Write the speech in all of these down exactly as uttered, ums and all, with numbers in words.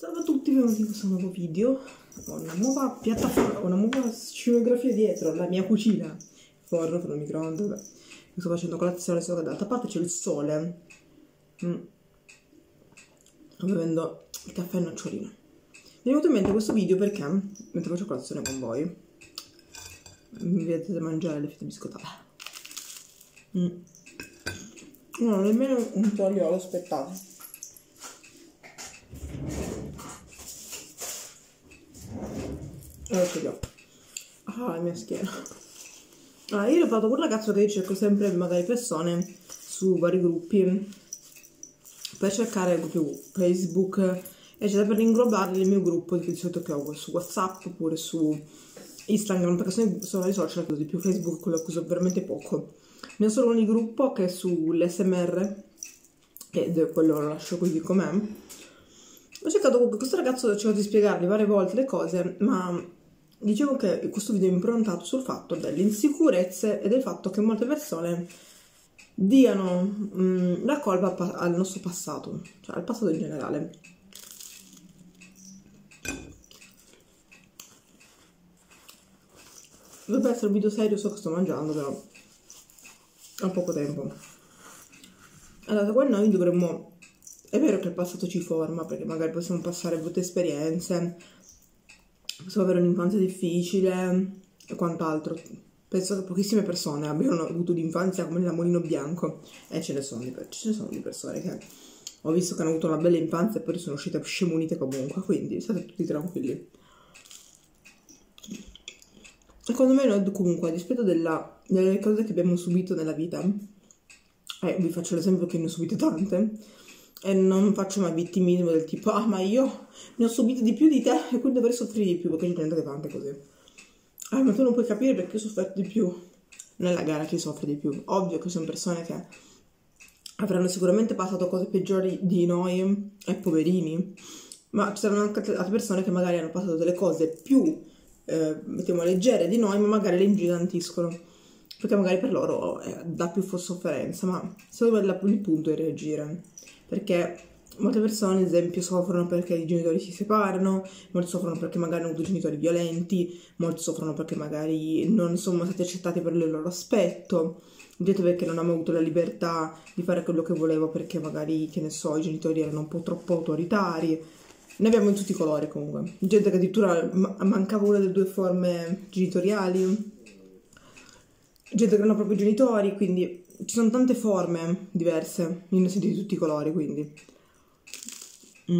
Ciao a tutti, benvenuti in questo nuovo video. Ho una nuova piattaforma, una nuova scenografia dietro, la mia cucina. Il forno per il microonde, vabbè. Mi sto facendo colazione, solo che dall'altra parte c'è il sole. Mm. Sto bevendo il caffè nocciolino. Mi è venuto in mente questo video perché, mentre faccio colazione con voi, mi vedete mangiare le fette biscottate. Mm. Non ho nemmeno un tagliolo, aspettate. Allora ce li ho. Ah, la mia schiena. Allora, io ho fatto quel ragazzo che cerco sempre magari persone su vari gruppi per cercare più Facebook, eccetera, per inglobarli nel mio gruppo di solito che ho su WhatsApp oppure su Instagram, perché sono, sono i social che uso di più. Facebook quello che uso veramente poco. Ne ho solo un gruppo che è sull'S M R, ed quello lo lascio così com'è. Ho cercato con questo ragazzo, ho cercato di spiegargli varie volte le cose, ma dicevo che questo video è improntato sul fatto delle insicurezze e del fatto che molte persone diano mh, la colpa al nostro passato, cioè al passato in generale. Dovrebbe essere un video serio, so che sto mangiando, però ho poco tempo. Allora, qua noi dovremmo... È vero che il passato ci forma, perché magari possiamo passare brutte esperienze, possiamo avere un'infanzia difficile e quant'altro. Penso che pochissime persone abbiano avuto l'infanzia come nella Mulino Bianco, e ce ne sono di, ce ne sono di persone che ho visto che hanno avuto una bella infanzia e poi sono uscite scemunite comunque, quindi state tutti tranquilli. Secondo me noi comunque, a dispetto della, delle cose che abbiamo subito nella vita, e vi faccio l'esempio che ne ho subite tante, e non faccio mai vittimismo del tipo ah ma io ne ho subito di più di te e quindi dovrei soffrire di più, perché c'è gente che fa anche così. Ah, ma tu non puoi capire perché ho sofferto di più. Non è la gara chi soffre di più. Ovvio che sono persone che avranno sicuramente passato cose peggiori di noi e poverini, ma ci saranno anche altre persone che magari hanno passato delle cose più eh, mettiamo leggere di noi, ma magari le ingigantiscono, perché magari per loro eh, dà più sofferenza. Ma secondo me il punto è reagire, perché molte persone, ad esempio, soffrono perché i genitori si separano, molti soffrono perché magari hanno avuto genitori violenti, molti soffrono perché magari non sono stati accettati per il loro aspetto, gente perché non hanno avuto la libertà di fare quello che volevo perché magari, che ne so, i genitori erano un po' troppo autoritari. Ne abbiamo in tutti i colori comunque. Gente che addirittura mancava una delle due forme genitoriali, gente che non ha proprio genitori, quindi ci sono tante forme diverse, io ne ho sentiti di tutti i colori, quindi mm.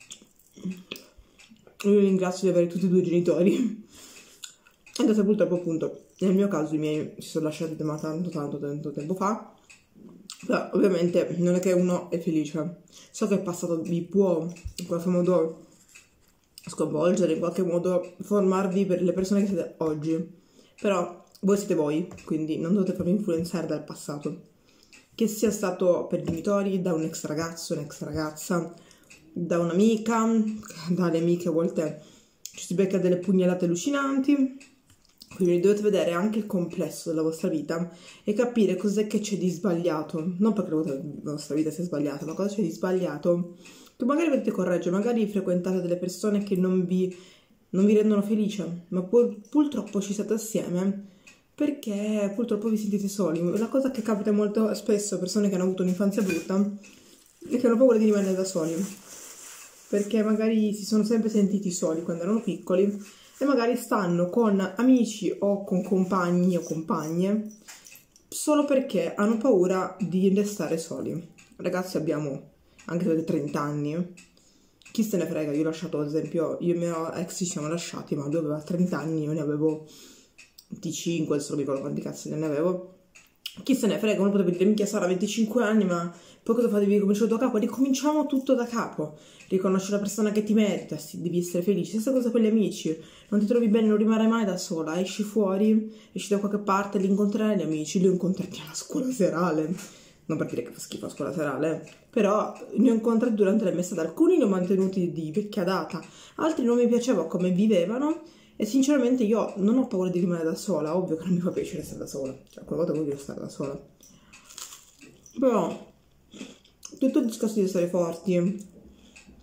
io ringrazio di avere tutti e due i genitori, anche se purtroppo appunto nel mio caso i miei si sono lasciati da tanto tanto tanto tempo fa, però ovviamente non è che uno è felice. So che il passato vi può in qualche modo sconvolgere, in qualche modo formarvi per le persone che siete oggi, però voi siete voi, quindi non dovete proprio influenzare dal passato, che sia stato per i genitori, da un ex ragazzo, un'ex ragazza, da un'amica, dalle amiche a volte ci si becca delle pugnalate allucinanti, quindi dovete vedere anche il complesso della vostra vita e capire cos'è che c'è di sbagliato, non perché la vostra vita sia sbagliata, ma cosa c'è di sbagliato, che magari potete correggere, magari frequentate delle persone che non vi, non vi rendono felice, ma pur, purtroppo ci siete assieme perché purtroppo vi sentite soli. Una cosa che capita molto spesso a persone che hanno avuto un'infanzia brutta è che hanno paura di rimanere da soli, perché magari si sono sempre sentiti soli quando erano piccoli e magari stanno con amici o con compagni o compagne solo perché hanno paura di restare soli. Ragazzi, abbiamo anche trenta anni, chi se ne frega. Io ho lasciato, ad esempio, io e il mio ex ci siamo lasciati, ma lui aveva trenta anni, io ne avevo venticinque, adesso non mi ricordo quanti cazzo ne avevo. Chi se ne frega, uno potrebbe dire minchia Sara, venticinque anni, ma poi cosa fa? Devi ricominciare da capo? Ricominciamo tutto da capo. Riconosci una persona che ti merita, devi essere felice. Stessa cosa con gli amici, non ti trovi bene, non rimarrai mai da sola, esci fuori, esci da qualche parte, li incontrerai gli amici, li incontrati alla scuola serale, non per dire che fa schifo la scuola serale, però li ho incontrati durante le messe, alcuni li ho mantenuti di vecchia data, altri non mi piaceva come vivevano. E sinceramente io non ho paura di rimanere da sola, ovvio che non mi fa piacere stare da sola, cioè quella volta voglio stare da sola. Però tutto il discorso di stare forti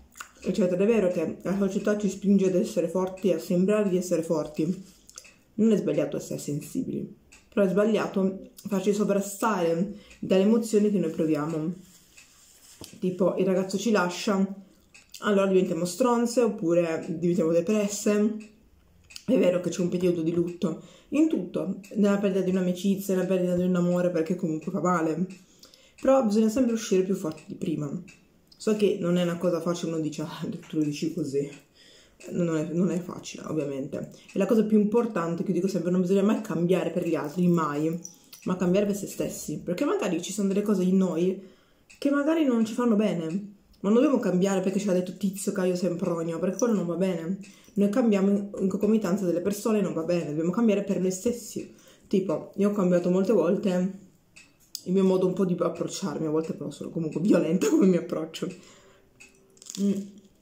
eccetera. È vero che la società ci spinge ad essere forti, a sembrare di essere forti. Non è sbagliato essere sensibili, però è sbagliato farci sovrastare dalle emozioni che noi proviamo. Tipo, il ragazzo ci lascia, allora diventiamo stronze, oppure diventiamo depresse. È vero che c'è un periodo di lutto in tutto, nella perdita di un'amicizia, nella perdita di un amore, perché comunque fa male. Però bisogna sempre uscire più forti di prima. So che non è una cosa facile, uno dice, ah, tu lo dici così. Non è, non è facile, ovviamente. E la cosa più importante che dico sempre, non bisogna mai cambiare per gli altri, mai, ma cambiare per se stessi. Perché magari ci sono delle cose in noi che magari non ci fanno bene. Ma non dobbiamo cambiare perché ci ha detto Tizio Caio Sempronio, perché quello non va bene. Noi cambiamo in concomitanza delle persone, non va bene, dobbiamo cambiare per noi stessi. Tipo, io ho cambiato molte volte il mio modo un po' di approcciarmi, a volte però sono comunque violenta come mi approccio. Mm.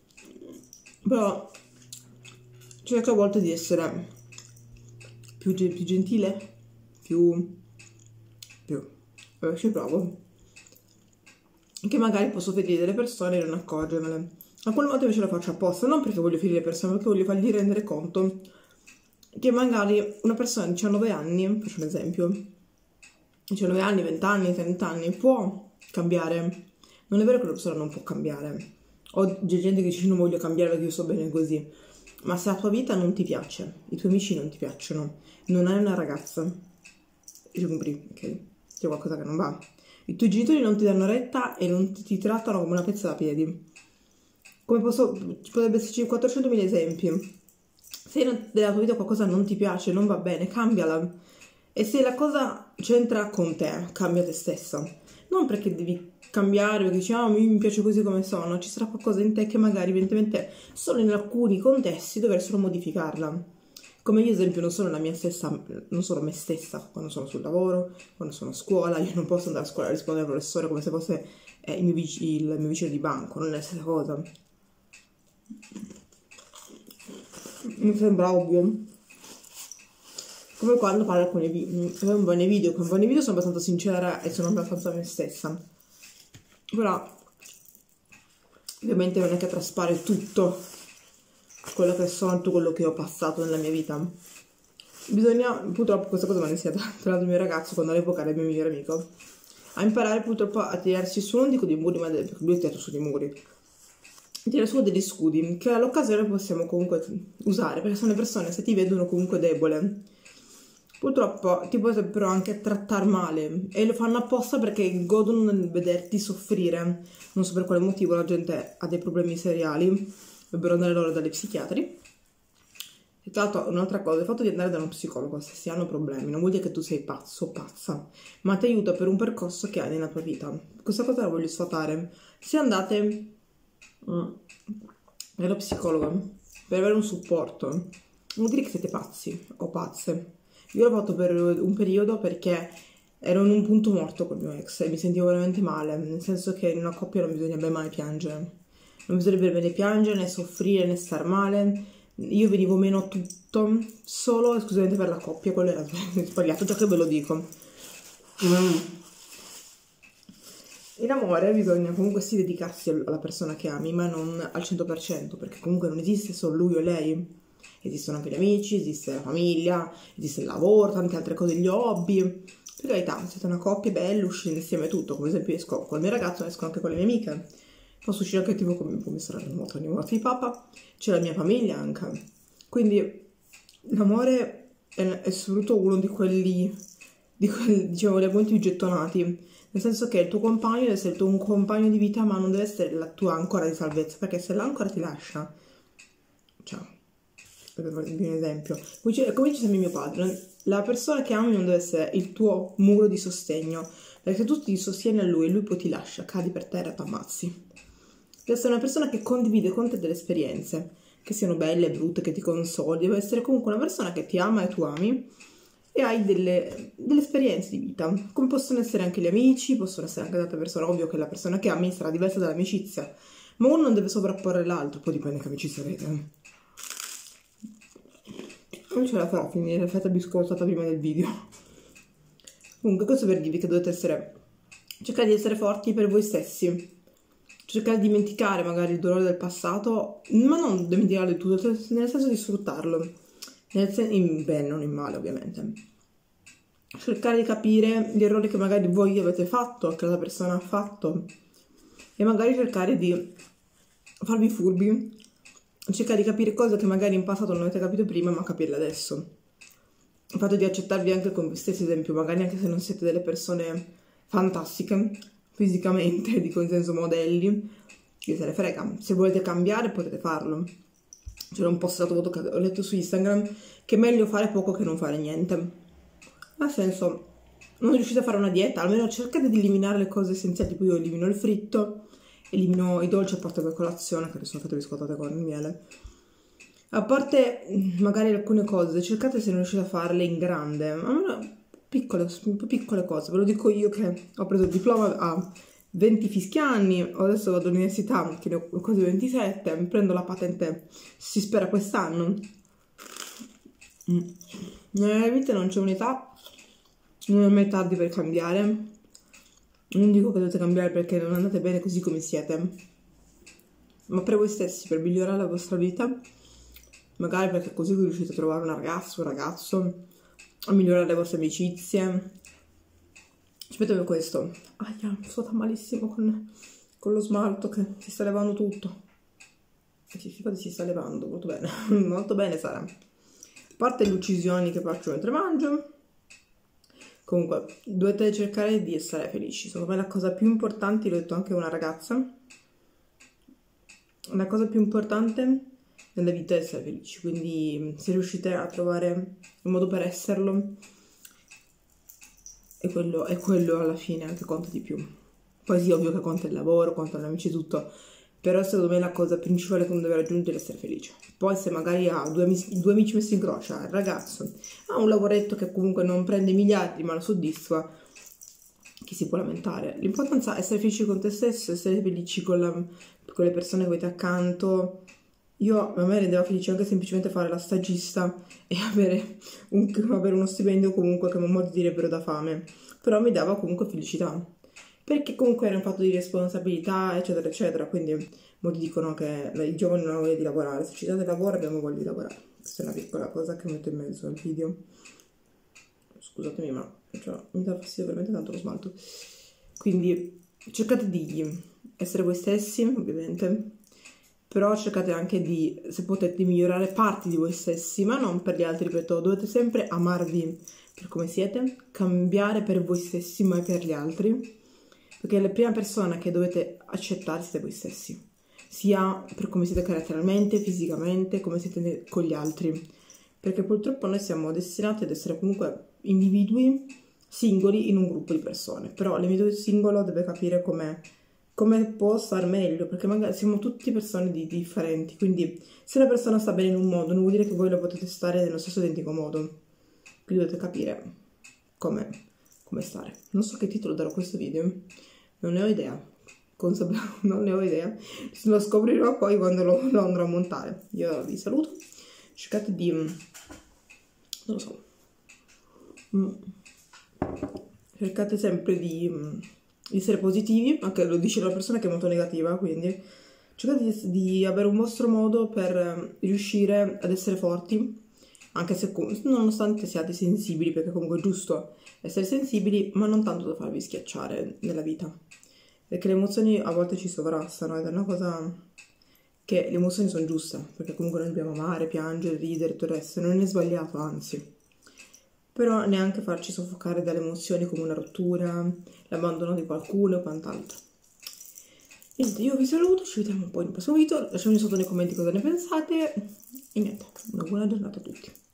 Però cerco a volte di essere più, più gentile, più... più... Eh, ci provo. Che magari posso ferire delle persone e non accorgermene. Alcune volte invece lo faccio apposta, non perché voglio ferire le persone, perché voglio fargli rendere conto che magari una persona di diciannove anni, faccio un esempio, diciannove anni, venti anni, trenta anni, può cambiare. Non è vero che una persona non può cambiare. O c'è gente che dice non voglio cambiare perché io sto bene così. Ma se la tua vita non ti piace, i tuoi amici non ti piacciono, non hai una ragazza, io compri, ok? C'è qualcosa che non va. I tuoi genitori non ti danno retta e non ti, ti trattano come una pezza da piedi. Come posso, ci potrebbe esserci quattrocentomila esempi. Se nella tua vita qualcosa non ti piace, non va bene, cambiala. E se la cosa c'entra con te, cambia te stessa. Non perché devi cambiare, perché dici, ah, mi piace così come sono. Ci sarà qualcosa in te che magari, evidentemente, solo in alcuni contesti dovessero modificarla. Come io, ad esempio, non sono la mia stessa, non sono me stessa quando sono sul lavoro, quando sono a scuola. Io non posso andare a scuola a rispondere al professore come se fosse eh, il, mio vic- il mio vicino di banco, non è la stessa cosa. Mi sembra ovvio. Come quando parlo con i video, con i video, con i video sono abbastanza sincera e sono abbastanza me stessa. Però, ovviamente non è che traspare tutto quello che sono, tutto quello che ho passato nella mia vita. Bisogna, purtroppo questa cosa me ne sia tra l'altro il mio ragazzo quando all'epoca era il mio migliore amico, a imparare purtroppo a tirarsi su, non dico dei muri, ma perché lui ha tirato su dei muri, tirare su degli scudi che all'occasione possiamo comunque usare, perché sono le persone se ti vedono comunque debole, purtroppo ti potrebbero anche trattare male e lo fanno apposta perché godono nel vederti soffrire. Non so per quale motivo la gente ha dei problemi seriali, dovrebbero andare loro dagli psichiatri. E tra l'altro un'altra cosa, il fatto di andare da uno psicologo se si hanno problemi non vuol dire che tu sei pazzo o pazza, ma ti aiuta per un percorso che hai nella tua vita. Questa cosa la voglio sfatare. Se andate mm, dallo psicologo per avere un supporto, non vuol dire che siete pazzi o pazze. Io l'ho fatto per un periodo perché ero in un punto morto col mio ex e mi sentivo veramente male, nel senso che in una coppia non bisognerebbe mai piangere. Non bisognerebbe né piangere, né soffrire, né star male. Io venivo meno a tutto, solo e esclusivamente per la coppia, quello era sbagliato, già che ve lo dico. Mm. In amore bisogna comunque sì dedicarsi alla persona che ami, ma non al cento per cento, perché comunque non esiste solo lui o lei. Esistono anche gli amici, esiste la famiglia, esiste il lavoro, tante altre cose, gli hobby. Per carità, siete una coppia bella, uscite insieme tutto, come esempio esco col mio ragazzo, esco anche con le mie amiche. Posso uscire anche tipo con mia sorella nuota, ogni volta di papà, c'è la mia famiglia anche. Quindi l'amore è, è soprattutto uno di quelli, di quelli, diciamo, gli argomenti più gettonati, nel senso che il tuo compagno deve essere il tuo compagno di vita, ma non deve essere la tua ancora di salvezza, perché se l'ancora ti lascia, ciao. Per farvi un esempio, come dice sempre mio padre, la persona che ami non deve essere il tuo muro di sostegno, perché se tu ti sostieni a lui e lui poi ti lascia, cadi per terra e ti ammazzi. Deve essere una persona che condivide con te delle esperienze, che siano belle, brutte, che ti consoli, deve essere comunque una persona che ti ama e tu ami e hai delle, delle esperienze di vita, come possono essere anche gli amici, possono essere anche altre persone. Ovvio che la persona che ami sarà diversa dall'amicizia, ma uno non deve sovrapporre l'altro, poi dipende che amicizia avete. Non ce la farò a finire la fetta biscottata prima del video. Comunque questo per dirvi che dovete essere, cercare di essere forti per voi stessi, cercare di dimenticare magari il dolore del passato, ma non dimenticarlo di tutto, nel senso di sfruttarlo, nel sen- in bene, non in male ovviamente. Cercare di capire gli errori che magari voi avete fatto, che la persona ha fatto, e magari cercare di farvi furbi, cercare di capire cose che magari in passato non avete capito prima, ma capirle adesso. Il fatto di accettarvi anche con voi stessi, ad esempio, magari anche se non siete delle persone fantastiche fisicamente, di consenso modelli, chi se ne frega. Se volete cambiare potete farlo. C'era un post stato che ho letto su Instagram che è meglio fare poco che non fare niente. Nel senso, non riuscite a fare una dieta, almeno cercate di eliminare le cose essenziali, tipo io elimino il fritto, elimino i dolci a parte per colazione, che sono fatte biscottate con il miele. A parte magari alcune cose, cercate se non riuscite a farle in grande, ma piccole, piccole cose. Ve lo dico io che ho preso il diploma a venti fischi anni, adesso vado all'università che ne ho quasi ventisette, mi prendo la patente, si spera quest'anno. Nella vita non c'è un'età, non è mai tardi per cambiare. Non dico che dovete cambiare perché non andate bene così come siete, ma per voi stessi, per migliorare la vostra vita, magari perché così vi riuscite a trovare una ragazza, un ragazzo, a migliorare le vostre amicizie. Aspettate questo. Aia, sto malissimo con, con lo smalto che si sta levando tutto. Sì, infatti si sta levando, molto bene, molto bene Sara. A parte le uccisioni che faccio mentre mangio, comunque dovete cercare di essere felici. Secondo me la cosa più importante, l'ho detto anche a una ragazza, la cosa più importante nella vita è essere felici, quindi se riuscite a trovare un modo per esserlo, è quello, è quello alla fine che conta di più. Poi sì, ovvio che conta il lavoro, contano gli amici e tutto, però secondo me la cosa principale che uno deve raggiungere è essere felice. Poi se magari ha due amici, due amici messi in croce, ha il ragazzo, ha un lavoretto che comunque non prende miliardi ma lo soddisfa, chi si può lamentare? L'importanza è essere felici con te stesso, essere felici con, la, con le persone che avete accanto. Io, a me rendeva felice anche semplicemente fare la stagista e avere, un, avere uno stipendio comunque che molti direbbero da fame, però mi dava comunque felicità, perché comunque era un fatto di responsabilità, eccetera, eccetera, quindi molti dicono che i giovani non hanno voglia di lavorare, se ci date lavoro abbiamo voglia di lavorare. Questa è una piccola cosa che metto in mezzo al video. Scusatemi, ma cioè, mi dà fastidio veramente tanto lo smalto. Quindi cercate di essere voi stessi, ovviamente, però cercate anche di, se potete, migliorare parti di voi stessi, ma non per gli altri, ripeto, dovete sempre amarvi per come siete, cambiare per voi stessi, mai per gli altri, perché la prima persona che dovete accettare siete voi stessi, sia per come siete caratterialmente, fisicamente, come siete con gli altri, perché purtroppo noi siamo destinati ad essere comunque individui singoli in un gruppo di persone, però l'individuo singolo deve capire com'è, come può star meglio, perché magari siamo tutti persone di, differenti, quindi se una persona sta bene in un modo non vuol dire che voi lo potete stare nello stesso identico modo, quindi dovete capire come, come stare. Non so che titolo darò a questo video, non ne ho idea, non ne ho idea, lo scoprirò poi quando lo, lo andrò a montare. Io vi saluto, cercate di, non lo so, cercate sempre di, di essere positivi, anche lo dice una persona che è molto negativa, quindi cercate di, di avere un vostro modo per riuscire ad essere forti, anche se nonostante siate sensibili, perché comunque è giusto essere sensibili, ma non tanto da farvi schiacciare nella vita, perché le emozioni a volte ci sovrastano ed è una cosa che le emozioni sono giuste, perché comunque noi dobbiamo amare, piangere, ridere, tutto il resto, non è sbagliato, anzi. Però neanche farci soffocare dalle emozioni come una rottura, l'abbandono di qualcuno o quant'altro. Niente, io vi saluto, ci vediamo poi nel prossimo video, lasciatemi sotto nei commenti cosa ne pensate e niente, una buona giornata a tutti.